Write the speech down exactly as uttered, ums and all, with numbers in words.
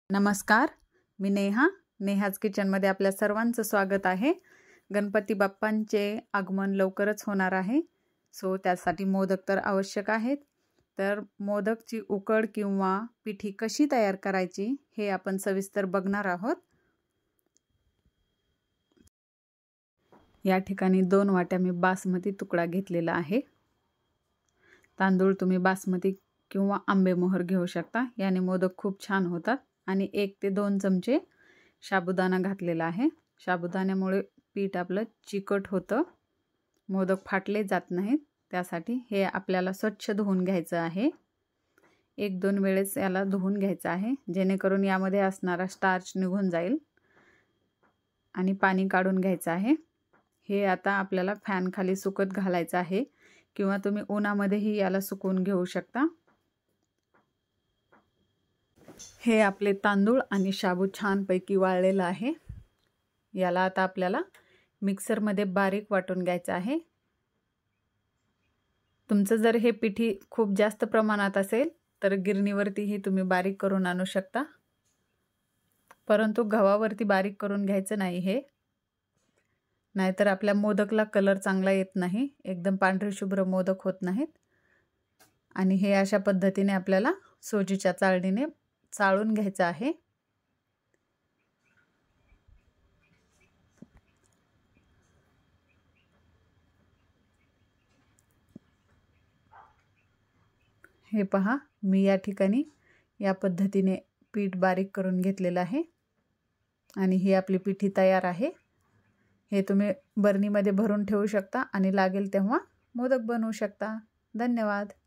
नमस्कार, मी नेहा. नेहाज किचनमध्ये आपल्या सर्वांचं स्वागत आहे. गणपती बाप्पांचे आगमन लवकरच होणार आहे, सो त्यासाठी मोदक तर आवश्यक आहेत. तर मोदकची उकड किंवा पिठी कशी तयार करायची हे आपण सविस्तर बघणार आहोत. या ठिकाणी दोन वाट्या मी बासमती तुकडा घेतलेला आहे. तांदूळ तुम्ही बासमती किंवा आंबेमोहर घेऊ शकता, याने मोदक खूप छान होतात. आणि एक ते दोन चमचे साबुदाणा घातलेला आहे. साबुदाण्यामुळे पीठ आपलं चिकट होतं, मोदक फाटले जात नाहीत. त्यासाठी हे आपल्याला स्वच्छ धुवून घ्यायचं आहे. एक दोन वेळेस याला धुवून घ्यायचं आहे, जेणेकरून यामध्ये असणारा स्टार्च निघून जाईल. आणि पाणी काढून घ्यायचं आहे. हे आता आपल्याला फॅन खाली सुकत घालायचं आहे, किंवा तुम्ही उन्हामध्येही याला सुकवून घेऊ शकता. हे आपले तांदूळ आणि शाबू छानपैकी वाळलेला आहे. याला आता आपल्याला मिक्सरमध्ये बारीक वाटून घ्यायचं आहे. तुमचं जर हे पिठी खूप जास्त प्रमाणात असेल तर गिरणीवरतीही तुम्ही बारीक करून आणू शकता, परंतु गव्हावरती बारीक करून घ्यायचं नाही हे, नाहीतर आपल्या मोदकला कलर चांगला येत नाही, एकदम पांढरे शुभ्र मोदक होत नाहीत. आणि हे अशा पद्धतीने आपल्याला सोजीच्या चाळणीने चाळून घ्यायचं आहे. हे पहा, मी या ठिकाणी या पद्धतीने पीठ बारीक करून घेतलेलं आहे. आणि ही आपली पिठी तयार आहे. हे तुम्ही बरणीमध्ये भरून ठेवू शकता आणि लागेल तेव्हा मोदक बनवू शकता. धन्यवाद.